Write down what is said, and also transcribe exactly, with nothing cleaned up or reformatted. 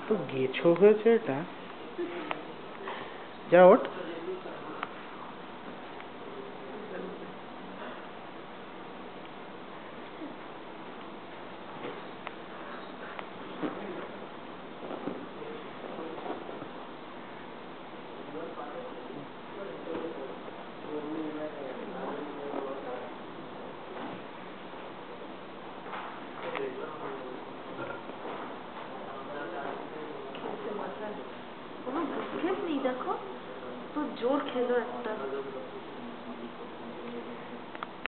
তো গেছো হয়েছে এটা যা ওঠ কোনো বিস্কেট নেই দেখো তো জোর খেলো একটা